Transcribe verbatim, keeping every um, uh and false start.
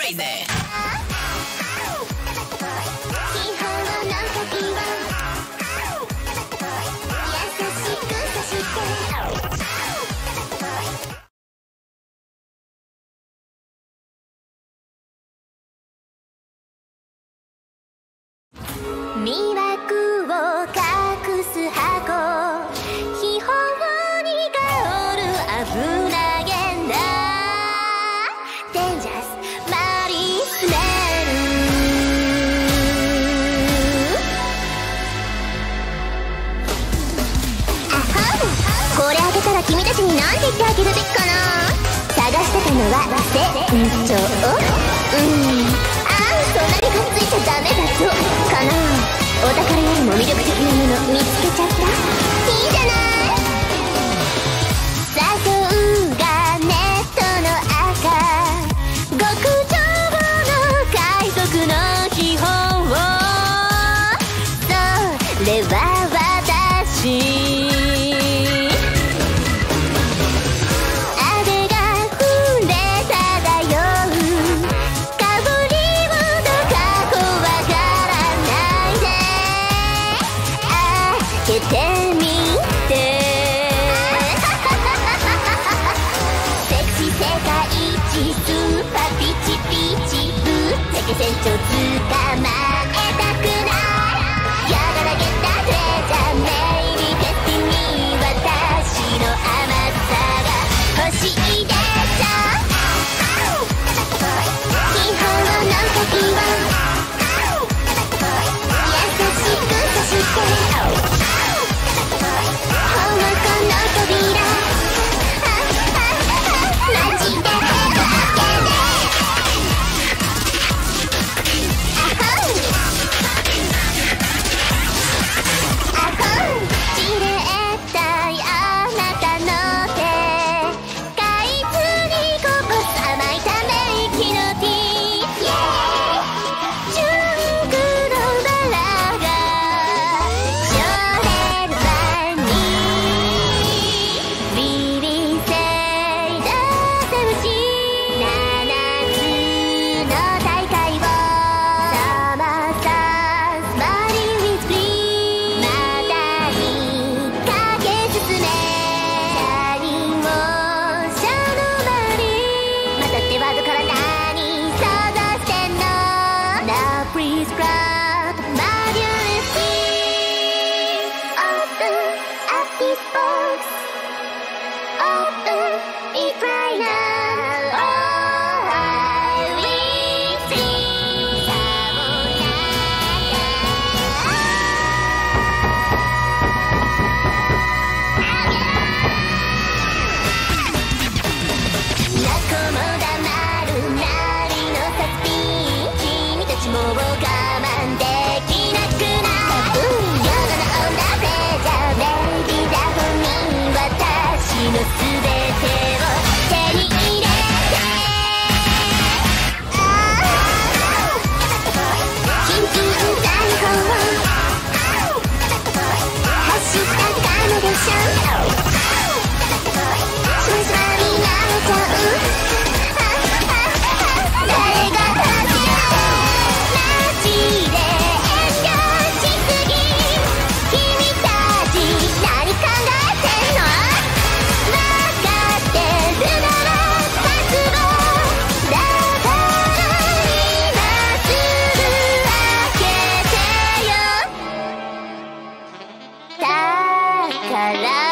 crazy。 魅惑を隠す箱、秘宝に香る危なげなデンジャスマリスメル。あはん、これあげたら君たちに何て言ってあげるべきかな。探してたのは船長。うん、ああ、そんなにがっついちゃダメだぞかな。お宝よりも魅力的なもの見つけちゃった。いいじゃない。誘うがネットの赤、極上の海賊の秘宝。それは私。船長捕まえたくない。やがらげたトレジャーメイビーデスティニー、私の甘さが欲しいでしょ。秘宝の鍵は優しくさして、保護庫の扉マジでから